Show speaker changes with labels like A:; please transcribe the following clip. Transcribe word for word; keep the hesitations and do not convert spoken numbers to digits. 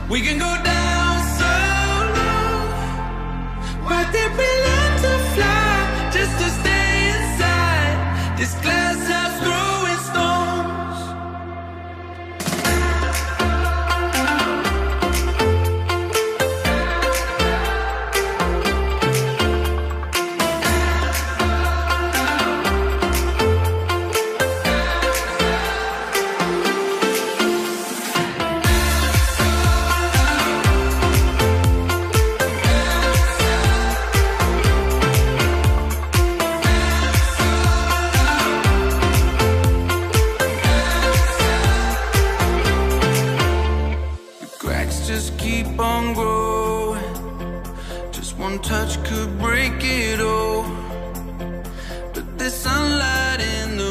A: We can go down so low. Why did we learn to fly just to stay inside this glass house throwing stones? Just keep on growing. Just one touch could break it all. But there's sunlight in the